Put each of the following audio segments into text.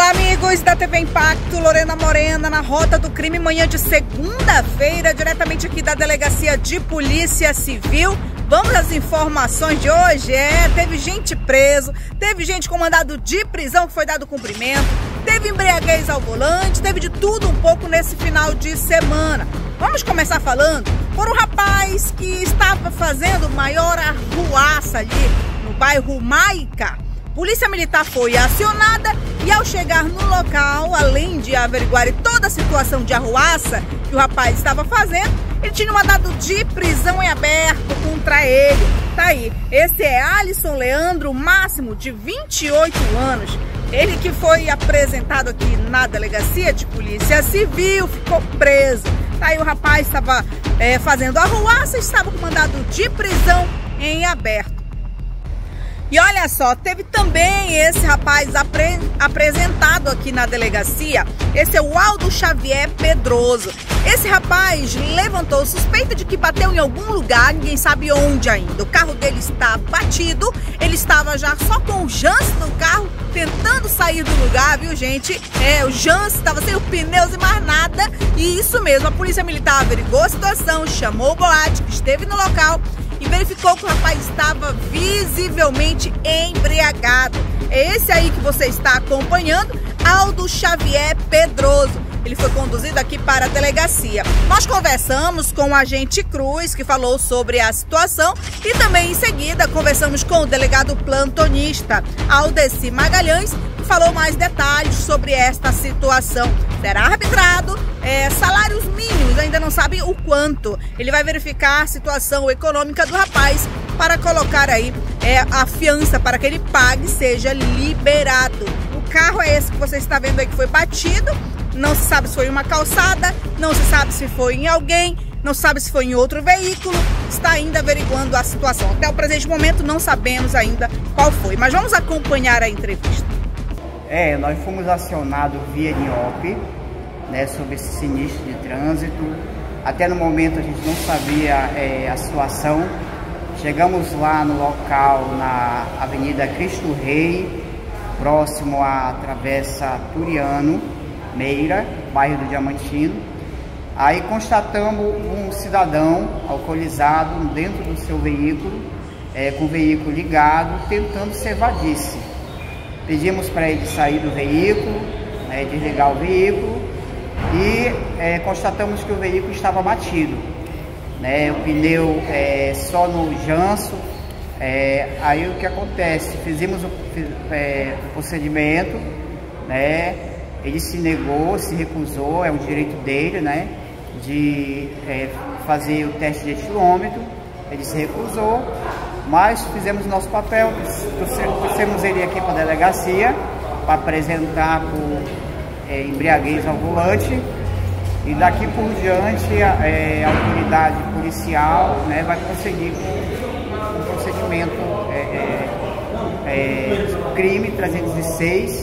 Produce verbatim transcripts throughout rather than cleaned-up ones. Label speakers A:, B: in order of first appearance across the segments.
A: Olá, amigos da T V Impacto, Lorena Morena na Rota do Crime, manhã de segunda-feira, diretamente aqui da Delegacia de Polícia Civil. Vamos às informações de hoje. É, teve gente preso, teve gente com mandado de prisão que foi dado cumprimento, teve embriaguez ao volante, teve de tudo um pouco nesse final de semana. Vamos começar falando por um rapaz que estava fazendo maior arruaça ali no bairro Maica. Polícia Militar foi acionada e, ao chegar no local, além de averiguar toda a situação de arruaça que o rapaz estava fazendo, ele tinha um mandado de prisão em aberto contra ele. Tá aí, esse é Alisson Leandro Máximo, de vinte e oito anos. Ele que foi apresentado aqui na Delegacia de Polícia Civil, ficou preso. Tá aí, o rapaz estava é, fazendo arruaça e estava com mandado de prisão em aberto. E olha só, teve também esse rapaz apre apresentado aqui na delegacia. Esse é o Aldo Xavier Pedroso. Esse rapaz levantou suspeita de que bateu em algum lugar, ninguém sabe onde ainda. O carro dele está batido, ele estava já só com o Jance no carro, tentando sair do lugar, viu, gente? É, o Jance estava sem os pneus e mais nada. E isso mesmo, a Polícia Militar averigou a situação, chamou o boate que esteve no local e verificou que o rapaz estava visivelmente embriagado. É esse aí que você está acompanhando, Aldo Xavier Pedroso. Ele foi conduzido aqui para a delegacia. Nós conversamos com o agente Cruz, que falou sobre a situação, e também em seguida conversamos com o delegado plantonista Aldeci Magalhães, que falou mais detalhes sobre esta situação. Será arbitrado é, salários mínimos, ainda não sabe o quanto. Ele vai verificar a situação econômica do rapaz para colocar aí é, a fiança para que ele pague e seja liberado. O carro é esse que você está vendo aí que foi batido. Não se sabe se foi em uma calçada, não se sabe se foi em alguém, não se sabe se foi em outro veículo. Está ainda averiguando a situação. Até o presente momento não sabemos ainda qual foi, mas vamos acompanhar a entrevista.
B: É, nós fomos acionados via N O P, né, sobre esse sinistro de trânsito. Até no momento a gente não sabia é, a situação. Chegamos lá no local, na Avenida Cristo Rei, próximo à Travessa Turiano Meira, bairro do Diamantino. Aí constatamos um cidadão alcoolizado dentro do seu veículo, é, com o veículo ligado, tentando se evadir-se. Pedimos para ele sair do veículo, né, desligar o veículo, e é, constatamos que o veículo estava batido, né, o pneu é, só no janço. É, aí o que acontece? Fizemos o, é, o procedimento, né? Ele se negou, se recusou, é o direito dele, né, de é, fazer o teste de etilômetro. Ele se recusou, mas fizemos o nosso papel, trouxemos ele aqui para a delegacia para apresentar por é, embriaguez ao volante, e daqui por diante a, é, a autoridade policial, né, vai prosseguir com o procedimento é, é, é, crime trezentos e seis.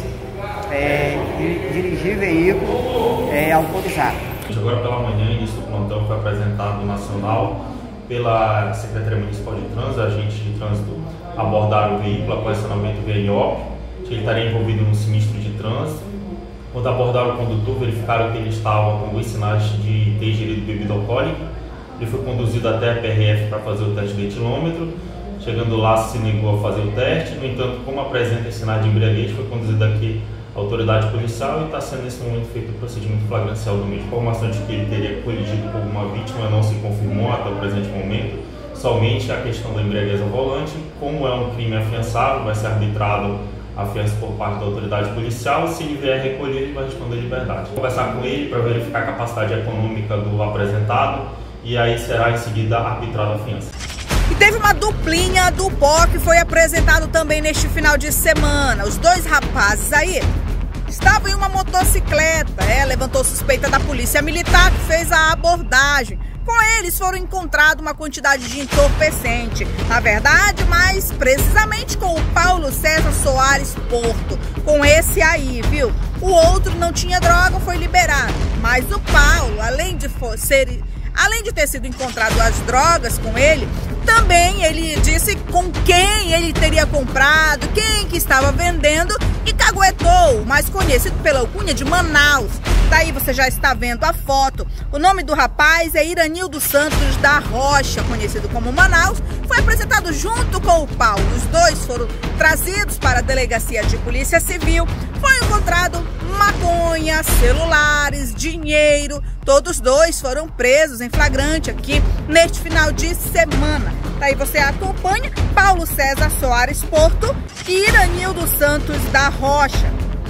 B: É, dirigir veículo é, autorizado.
C: Agora pela manhã, início do plantão foi apresentado no Nacional pela Secretaria Municipal de Trânsito. Agentes de trânsito abordaram o veículo após acionamento via N O P, que ele estaria envolvido num sinistro de trânsito. Quando abordaram o condutor, verificaram que ele estava com alguns sinais de ter ingerido bebida alcoólica. Ele foi conduzido até a P R F para fazer o teste de etilômetro. Chegando lá, se negou a fazer o teste. No entanto, como apresenta sinais de embriaguez, foi conduzido aqui autoridade policial e está sendo nesse momento feito o procedimento flagrancial do mesmo. A informação de que ele teria colidido com alguma vítima não se confirmou até o presente momento, somente a questão da embriaguez ao volante. Como é um crime afiançável, vai ser arbitrado a fiança por parte da autoridade policial. Se ele vier recolher, ele vai responder liberdade. Vou conversar com ele para verificar a capacidade econômica do apresentado e aí será em seguida arbitrada a fiança.
A: E teve uma duplinha do P O que foi apresentado também neste final de semana. Os dois rapazes aí estavam em uma motocicleta, é, levantou suspeita da Polícia Militar, que fez a abordagem. Com eles foram encontrados uma quantidade de entorpecente, na verdade, mais precisamente com o Paulo César Soares Porto, com esse aí, viu? O outro não tinha droga, foi liberado, mas o Paulo, além de ser Além de ter sido encontrado as drogas com ele, também ele disse com quem ele teria comprado, quem que estava vendendo e caguetou, mais conhecido pela alcunha de Manaus. Daí você já está vendo a foto. O nome do rapaz é Iranildo Santos da Rocha, conhecido como Manaus. Foi apresentado junto com o Paulo. Os dois foram trazidos para a delegacia de polícia civil. Foi encontrado maconha, celulares, dinheiro. Todos dois foram presos em flagrante aqui neste final de semana. Daí você acompanha Paulo César Soares Porto e Iranildo Santos da Rocha.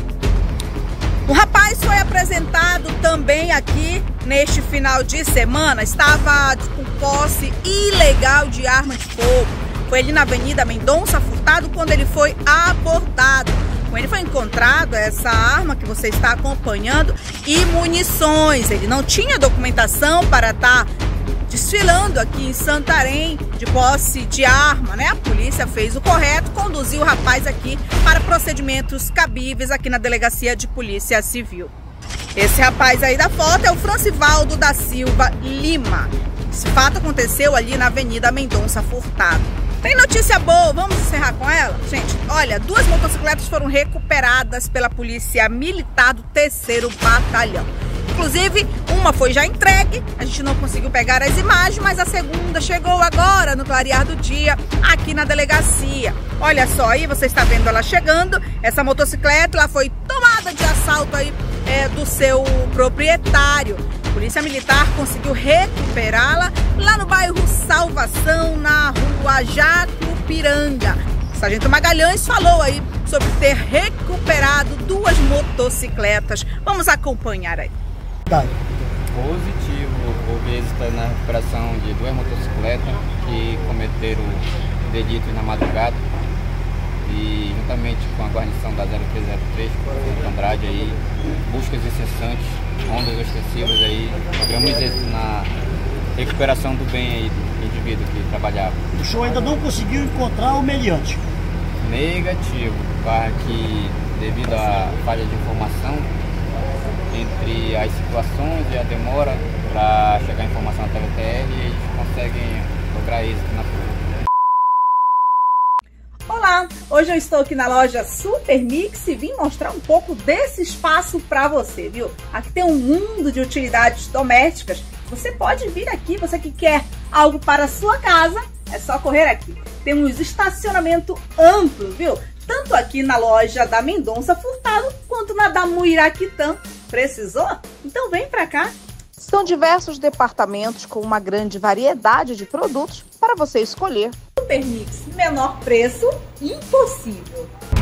A: O rapaz foi apresentado também aqui neste final de semana. Estava com posse ilegal de arma de fogo. Foi ali na Avenida Mendonça Furtado quando ele foi abordado. Com ele foi encontrado essa arma que você está acompanhando e munições. Ele não tinha documentação para estar desfilando aqui em Santarém de posse de arma, né? A polícia fez o correto, conduziu o rapaz aqui para procedimentos cabíveis aqui na Delegacia de Polícia Civil. Esse rapaz aí da foto é o Francivaldo da Silva Lima. Esse fato aconteceu ali na Avenida Mendonça Furtado. Tem notícia boa, vamos encerrar com ela? Gente, olha, duas motocicletas foram recuperadas pela Polícia Militar do terceiro Batalhão. Inclusive, uma foi já entregue, a gente não conseguiu pegar as imagens, mas a segunda chegou agora no clarear do dia, aqui na delegacia. Olha só, aí você está vendo ela chegando, essa motocicleta ela foi tomada de assalto aí é, do seu proprietário. A Polícia Militar conseguiu recuperá-la lá no bairro Salvação, na rua Jacupiranga. O sargento Magalhães falou aí sobre ter recuperado duas motocicletas. Vamos acompanhar aí.
D: Positivo, houve êxito na recuperação de duas motocicletas que cometeram delitos na madrugada e juntamente com a guarnição da zero três zero três, Santo Andrade aí, buscas incessantes, ondas ostensivas aí, logramos êxito na recuperação do bem aí do indivíduo que trabalhava.
E: O senhor ainda não conseguiu encontrar o meliante?
D: Negativo, para que devido à falha de informação entre as situações e a demora para chegar a informação até o T R, eles conseguem lograr êxito na prova.
A: Olá, hoje eu estou aqui na loja Super Mix e vim mostrar um pouco desse espaço para você, viu? Aqui tem um mundo de utilidades domésticas. Você pode vir aqui, você que quer algo para a sua casa, é só correr aqui. Temos estacionamento amplo, viu? Tanto aqui na loja da Mendonça Furtado, quanto na da Muiraquitã. Precisou? Então vem pra cá. São diversos departamentos com uma grande variedade de produtos para você escolher. Super Mix, menor preço, impossível.